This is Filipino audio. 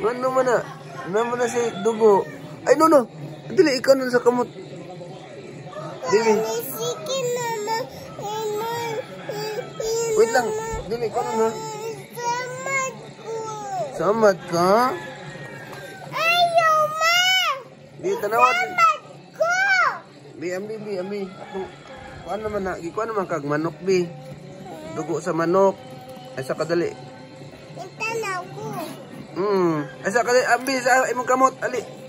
Ano man na? Ano na si dugo? Ay, no. Dili, ikaw na sa kamot. Dili. Wait lang. Dili, ikaw na. Samad ka? Ayaw, ma! Di, tanawad. Samad ko! Bi. Kuan naman na. Kuan naman kag manok, bi. Dugo sa manok. Ay, sa kadali. Itanaw ko. Ay, sa kadali. Abi, sa imong kamot. Ali.